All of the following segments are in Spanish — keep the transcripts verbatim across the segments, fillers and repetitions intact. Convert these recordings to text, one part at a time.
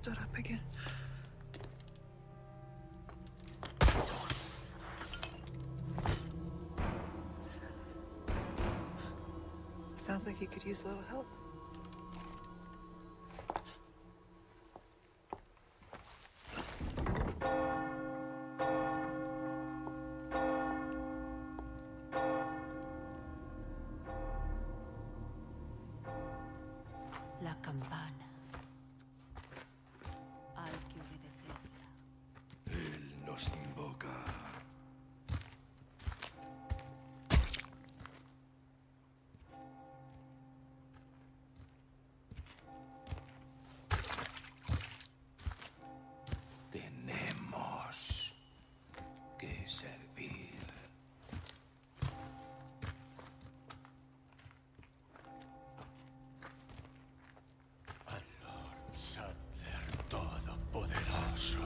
stood up again. Sounds like he could use a little help. La campana. Hay que obedecerla. Él nos invoca. Tenemos que servir. Al Lord Saddler Todopoderoso.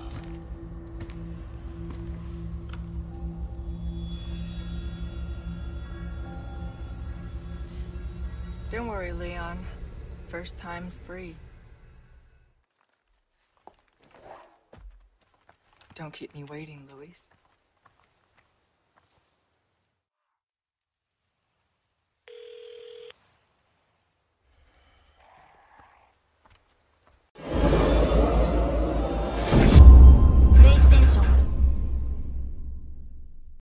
Don't worry, Leon. First time's free. Don't keep me waiting, Luis.